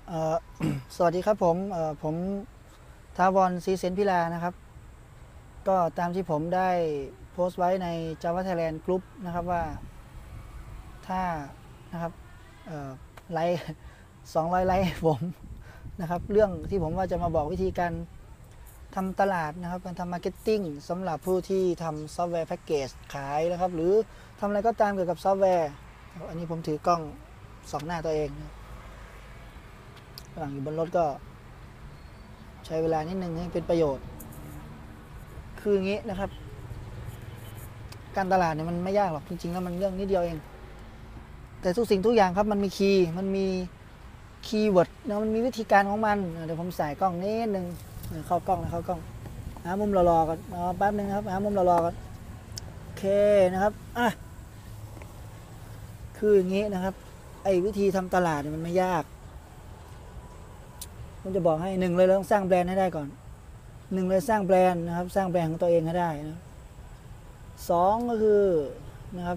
เอ่อ สวัสดีครับผมทาวรศรีเสนพิลานะครับก็ตามที่ผมได้โพสต์ไว้ใน Java Thailand Group นะครับว่าถ้านะครับไลค์200ไลค์ผมนะครับเรื่องที่ผมว่าจะมาบอกวิธีการทำตลาดนะครับการทำมาร์เก็ตติ้งสำหรับผู้ที่ทำซอฟต์แวร์แพ็กเกจขายนะครับหรือทำอะไรก็ตามเกี่ยวกับซอฟต์แวร์อันนี้ผมถือกล้องส่องหน้าตัวเองระหว่างอยู่บนรถก็ใช้เวลานิดนึงให้เป็นประโยชน์คืออย่างนี้นะครับการตลาดเนี่ยมันไม่ยากหรอกจริงๆแล้วมันเรื่องนิดเดียวเองแต่ทุกสิ่งทุกอย่างครับมันมีคีย์มันมีคีย์เวิร์ดนะมันมีวิธีการของมันเดี๋ยวผมใส่กล้องนิดนึงเข้ากล้องนะเข้ากล้องหามุมรอๆกันแป๊บนึงครับหามุมรอๆกันโอเคนะครับคืออย่างนี้นะครับไอ้วิธีทำตลาดเนี่ยมันไม่ยากผมจะบอกให้หนึ่งเลยเราต้องสร้างแบรนด์ให้ได้ก่อนหนึ่งเลยสร้างแบรนด์นะครับสร้างแบรนด์ของตัวเองให้ได้นะสองก็คือนะครับ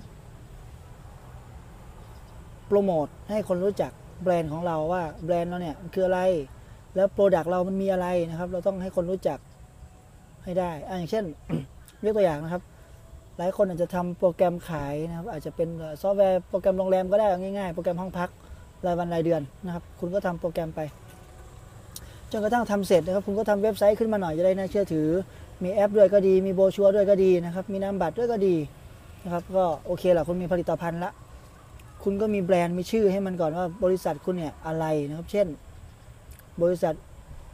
โปรโมทให้คนรู้จักแบรนด์ของเราว่าแบรนด์เราเนี่ยมันคืออะไรแล้วโปรดักต์เรามันมีอะไรนะครับเราต้องให้คนรู้จักให้ได้อย่างเช่น ยกตัวอย่างนะครับหลายคนอาจจะทำโปรแกรมขายนะครับอาจจะเป็นซอฟต์แวร์โปรแกรมโรงแรมก็ได้ง่ายๆโปรแกรมห้องพักรายวันรายเดือนนะครับคุณก็ทำโปรแกรมไปจนกระทั่งทำเสร็จนะครับคุณก็ทำเว็บไซต์ขึ้นมาหน่อยจะได้น่าเชื่อถือมีแอปด้วยก็ดีมีโบรชัวร์ด้วยก็ดีนะครับมีนามบัตรด้วยก็ดีนะครับก็โอเคแหละคุณมีผลิตภัณฑ์ละคุณก็มีแบรนด์มีชื่อให้มันก่อนว่าบริษัทคุณเนี่ยอะไรนะครับเช่นบริษัท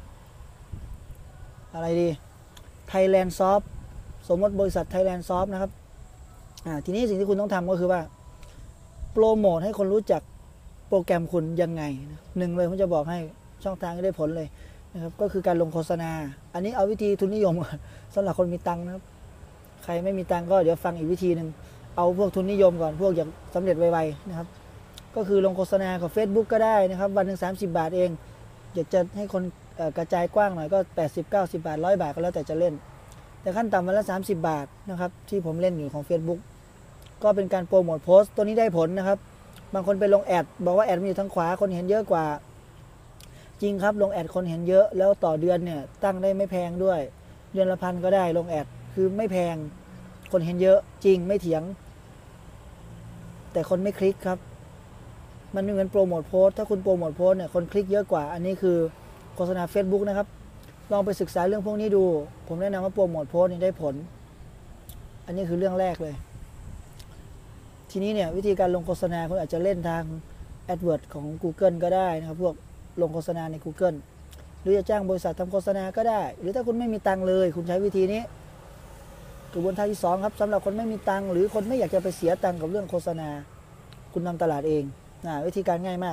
อะไรดี Thailand Soft สมมติบริษัท Thailand Soft นะครับทีนี้สิ่งที่คุณต้องทำก็คือว่าโปรโมทให้คนรู้จักโปรแกรมคุณยังไงหนึ่งเลยผมจะบอกให้ช่องทางที่ได้ผลเลยนะครับก็คือการลงโฆษณาอันนี้เอาวิธีทุนนิยมสำหรับคนมีตังค์นะครับใครไม่มีตังค์ก็เดี๋ยวฟังอีกวิธีหนึ่งเอาพวกทุนนิยมก่อนพวกอยากสำเร็จไวๆนะครับก็คือลงโฆษณากับ Facebook ก็ได้นะครับวันหนึ่ง30 บาทเองอยากจะให้คนกระจายกว้างหน่อยก็80-90 บาท100 บาทก็แล้วแต่จะเล่นแต่ขั้นต่ำวันละ30 บาทนะครับที่ผมเล่นอยู่ของ Facebook ก็เป็นการโปรโมทโพสต์ตัวนี้ได้ผลนะครับบางคนไปลงแอดบอกว่าแอดมันอยู่ทางขวาคนเห็นเยอะกว่าจริงครับลงแอดคนเห็นเยอะแล้วต่อเดือนเนี่ยตั้งได้ไม่แพงด้วยเดือนละพันก็ได้ลงแอดคือไม่แพงคนเห็นเยอะจริงไม่เถียงแต่คนไม่คลิกครับมันไม่เหมือนโปรโมทโพสถ้าคุณโปรโมทโพสเนี่ยคนคลิกเยอะกว่าอันนี้คือโฆษณา Facebook นะครับลองไปศึกษาเรื่องพวกนี้ดูผมแนะนำว่าโปรโมทโพสนี่ได้ผลอันนี้คือเรื่องแรกเลยทีนี้เนี่ยวิธีการลงโฆษณาคุณอาจจะเล่นทาง AdWords ของ Google ก็ได้นะครับพวกลงโฆษณาใน Google หรือจะจ้างบริษัททำโฆษณาก็ได้หรือถ้าคุณไม่มีตังค์เลยคุณใช้วิธีนี้กระบวนการที่2ครับสำหรับคนไม่มีตังค์หรือคนไม่อยากจะไปเสียตังค์กับเรื่องโฆษณาคุณทำตลาดเองวิธีการง่ายมาก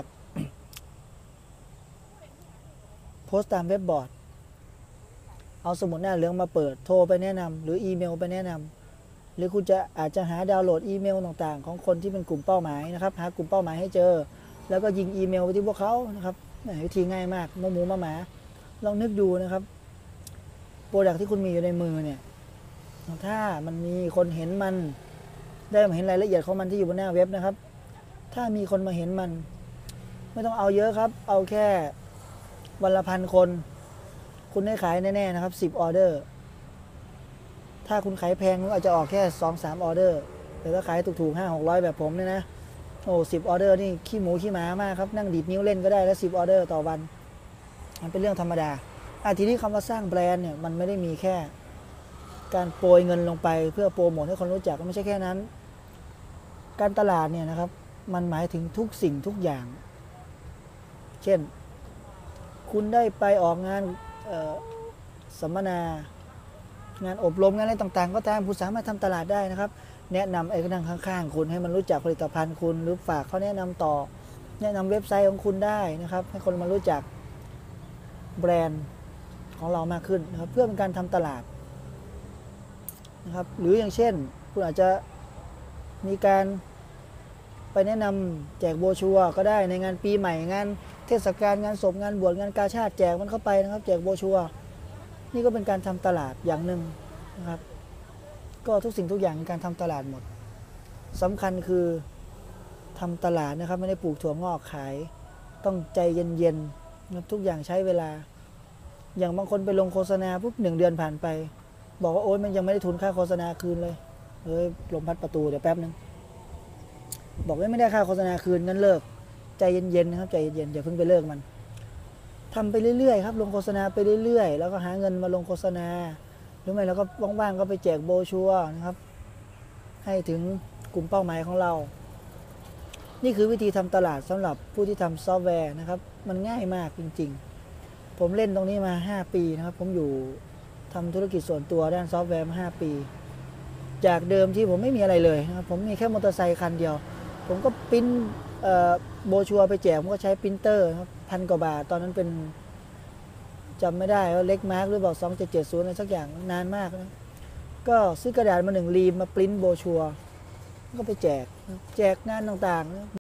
โพสต์ตามเว็บบอร์ดเอาสมุดหน้าเหลืองมาเปิดโทรไปแนะนำหรืออีเมลไปแนะนำหรือคุณจะอาจจะหาดาวน์โหลดอีเมลต่างๆของคนที่เป็นกลุ่มเป้าหมายนะครับหากลุ่มเป้าหมายให้เจอแล้วก็ยิงอีเมลไปที่พวกเขานะครับวิธีง่ายมากหมูหมาลองนึกดูนะครับโปรดักที่คุณมีอยู่ในมือเนี่ยถ้ามันมีคนเห็นมันได้มาเห็นรายละเอียดของมันที่อยู่บนหน้าเว็บนะครับถ้ามีคนมาเห็นมันไม่ต้องเอาเยอะครับเอาแค่วันละ1,000 คนคุณได้ขายแน่ๆนะครับ10 ออเดอร์ถ้าคุณขายแพงคุณอาจจะออกแค่ 2-3 ออเดอร์แต่ถ้าขายถูกๆ500-600แบบผมเนี่ยนะ10 ออเดอร์นี่ขี้หมูขี้หมามากครับนั่งดีดนิ้วเล่นก็ได้แล้ว10 ออเดอร์ต่อวันมันเป็นเรื่องธรรมดาทีนี้คำว่าสร้างแบรนด์เนี่ยมันไม่ได้มีแค่การโปรยเงินลงไปเพื่อโปรโมทให้คนรู้จักไม่ใช่แค่นั้นการตลาดเนี่ยนะครับมันหมายถึงทุกสิ่งทุกอย่างเช่นคุณได้ไปออกงานสัมมนางานอบรมงานอะไรต่างๆก็ตามคุณสามารถทำตลาดได้นะครับแนะนำไอ้คนนั่งข้างๆคุณให้มันรู้จักผลิตภัณฑ์คุณหรือฝากเขาแนะนำต่อแนะนำเว็บไซต์ของคุณได้นะครับให้คนมารู้จักแบรนด์ของเรามากขึ้นนะครับเพื่อเป็นการทำตลาดนะครับหรืออย่างเช่นคุณอาจจะมีการไปแนะนำแจกโบรชัวร์ก็ได้ในงานปีใหม่งานเทศกาลงานศพงานบวชงานกาชาดแจกมันเข้าไปนะครับแจกโบรชัวร์นี่ก็เป็นการทำตลาดอย่างหนึ่งนะครับก็ทุกสิ่งทุกอย่างเป็นการทำตลาดหมดสำคัญคือทำตลาดนะครับไม่ได้ปลูกถั่วงอกขายต้องใจเย็นทุกอย่างใช้เวลา อย่างบางคนไปลงโฆษณาปุ๊บ1 เดือนผ่านไป บอกว่าโอ๊ยมันยังไม่ได้ทุนค่าโฆษณาคืนเลยลมพัดประตูเดี๋ยวแป๊บนึงบอกว่าไม่ได้ค่าโฆษณาคืนงั้นเลิกใจเย็นๆนะครับใจเย็นๆอย่าเพิ่งไปเลิกมันทำไปเรื่อยๆครับลงโฆษณาไปเรื่อยๆแล้วก็หาเงินมาลงโฆษณาหรือไม่แล้วก็ว่างๆก็ไปแจกโบรชัวร์นะครับให้ถึงกลุ่มเป้าหมายของเรานี่คือวิธีทำตลาดสำหรับผู้ที่ทำซอฟต์แวร์นะครับมันง่ายมากจริงๆผมเล่นตรงนี้มา5 ปีนะครับผมอยู่ทำธุรกิจส่วนตัวด้านซอฟต์แวร์มา5 ปีจากเดิมที่ผมไม่มีอะไรเลยนะครับผมมีแค่มอเตอร์ไซค์คันเดียวผมก็ปริ้นโบรชัวร์ไปแจกผมก็ใช้ปรินเตอร์ครับ1,000 กว่าบาทตอนนั้นเป็นจำไม่ได้ว่าเล็กมาร์กหรือเปล่า2770อะไรสักอย่างนานมากนะก็ซื้อกระดาษมา1 รีมมาปริ้นโบรชัวร์ก็ไปแจกงานต่างๆ